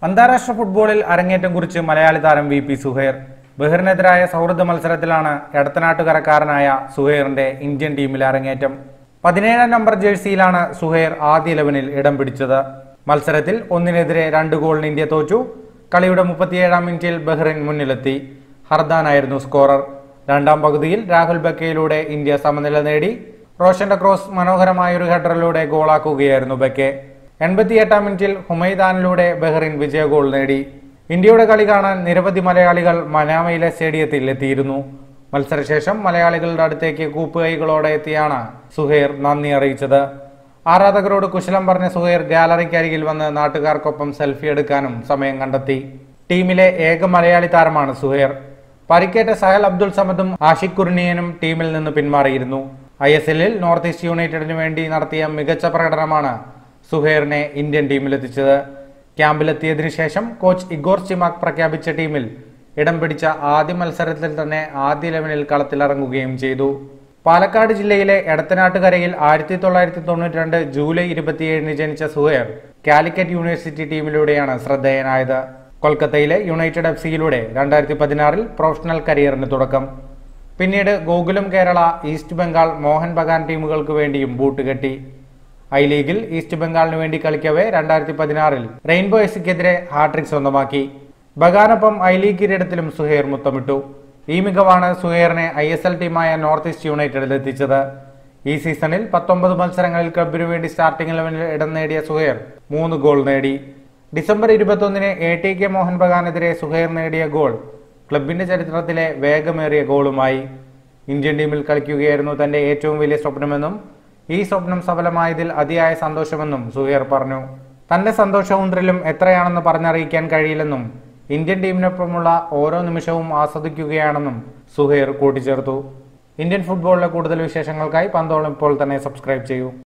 അന്താരാഷ്ട്ര ഫുട്ബോളിൽ അരങ്ങേറ്റം കുറിച്ച് മലയാളി താരം വി പി സുഹൈർ. ബഹ്റിനെതിരായ സൗഹൃദ മത്സരത്തിലാണ് എടത്തനാട്ടുകരക്കാരനായ സുഹൈറിന്റെ ഇന്ത്യൻ ടീമിൽ അരങ്ങേറ്റം. 17ാം നമ്പർ ജേഴ്സിയിലാണ് സുഹൈർ ആദ്യ 11-ൽ ഇടം പിടിച്ചത്. മത്സരത്തിൽ 1-നെതിരെ 2 ഗോളിന് ഇന്ത്യ തോറ്റു. കളിയുടെ 37ാം മിനിറ്റിൽ ബഹ്റിൻ മുന്നിലെത്തി. ഹർദാനായിരുന്നു സ്കോറർ. രണ്ടാം പകുതിയിൽ രാഹുൽ ബക്കയിലൂടെ ഇന്ത്യ സമനില നേടി. റോഷന്റെ ക്രോസ് മനോഹരമായൊരു ഹെഡറിലൂടെ ഗോളാക്കുകയായിരുന്നു ബക്കെ. 88ാം മിനിറ്റിൽ ഹുമൈദാനിലൂടെ ബഹ്റിൻ വിജയ ഗോൾ നേടി. ഇന്ത്യയുടെ കളി കാണാൻ നിരവധി മലയാളികൾ മനാമയിലെ സ്റ്റേഡിയത്തിൽ എത്തിയിരുന്നു. മത്സരശേഷം മലയാളികളുടെ അടുത്തേക്ക് കൂപ്പുകൈകളോടെ എത്തിയാണ് സുഹൈർ നന്ദി അറിയിച്ചത്. ആരാധകരോട് കുശലം പറഞ്ഞ സുഹൈർ ഗാലറിക്കരികിൽ വന്ന് നാട്ടുകാർക്കൊപ്പം സെൽഫി എടുക്കാനും സമയം കണ്ടെത്തി. ടീമിലെ ഏക മലയാളി താരമാണ് സുഹൈർ. പരിക്കേറ്റ സഹൽ അബ്ദുൾ സമദും ആഷിഖ് കുർണിയനും ടീമിൽ നിന്ന് പിന്മാറിയിരുന്നു. ISL-ൽ നോർത്ത് ഈസ്റ്റ് യുണൈറ്റഡിന് വേണ്ടി നടത്തിയ മികച്ച പ്രകടനമാണ് സുഹൈറിനെ ഇന്ത്യൻ ടീമിലെത്തിച്ചത്. ക്യാമ്പിലെത്തിയതിനു ശേഷം കോച്ച് ഇഗോർ സ്റ്റിമാക് പ്രഖ്യാപിച്ച ടീമിൽ ഇടം പിടിച്ച ആദ്യ മത്സരത്തിൽ തന്നെ ആദ്യ 11-ൽ കളത്തിലിറങ്ങുകയും ചെയ്തു. പാലക്കാട് ജില്ലയിലെ എടത്തനാട്ടുകരയിൽ 1992 ജൂലൈ 27-ന് ജനിച്ച സുഹൈർ കാലിക്കറ്റ് യൂണിവേഴ്സിറ്റി ടീമിലൂടെയാണ് ശ്രദ്ധേയനായത്. കൊൽക്കത്തയിലെ യുണൈറ്റഡ് FC-യിലൂടെ 2016-ൽ പ്രൊഫഷണൽ കരിയറിന് തുടക്കം. പിന്നീട് ഗോകുലം കേരള, ഈസ്റ്റ് ബംഗാൾ, മോഹൻ ബഗാൻ ടീമുകൾക്ക് വേണ്ടിയും ബൂട്ടുകെട്ടി. I-ലീഗിൽ ഈസ്റ്റ് ബംഗാളിന് വേണ്ടി കളിക്കവേ 2016-ൽ റെയിൻബോ എഫ്സിക്കെതിരെ ഹാട്രിക് സ്വന്തമാക്കി. ബഗാനൊപ്പം I-ലീഗ് കിരീടത്തിലും സുഹൈർ മുത്തമിട്ടു. ഈ മികവാണ് സുഹൈറിനെ ISL ടീമായ നോർത്ത് ഈസ്റ്റ് യുണൈറ്റഡിൽ എത്തിച്ചത്. ഈ സീസണിൽ 19 മത്സരങ്ങളിൽ ക്ലബിനു വേണ്ടി സ്റ്റാർട്ടിംഗ് 11-ൽ ഇടം നേടിയ സുഹൈർ 3 ഗോൾ നേടി. ഡിസംബർ 21-ന് ATK മോഹൻ ബഗാനെതിരെ സുഹൈർ നേടിയ ഗോൾ ക്ലബിന്റെ ചരിത്രത്തിലെ വേഗമേറിയ ഗോളുമായി. ഇന്ത്യൻ ടീമിൽ കളിക്കുകയായിരുന്നു തന്റെ ഏറ്റവും വലിയ സ്വപ്നമെന്നും ഈ സ്വപ്നം സഫലമായതിൽ അതിയായ സന്തോഷമെന്നും സുഹൈർ പറഞ്ഞു. തന്റെ സന്തോഷവും ത്രില്ലും എത്രയാണെന്ന് പറഞ്ഞറിയിക്കാൻ കഴിയില്ലെന്നും ഇന്ത്യൻ ടീമിനൊപ്പമുള്ള ഓരോ നിമിഷവും ആസ്വദിക്കുകയാണെന്നും സുഹൈർ കൂട്ടിച്ചേർത്തു. ഇന്ത്യൻ ഫുട്ബോളിലെ കൂടുതൽ വിശേഷങ്ങൾക്കായി പന്തോളം ഇപ്പോൾ തന്നെ സബ്സ്ക്രൈബ് ചെയ്യൂ.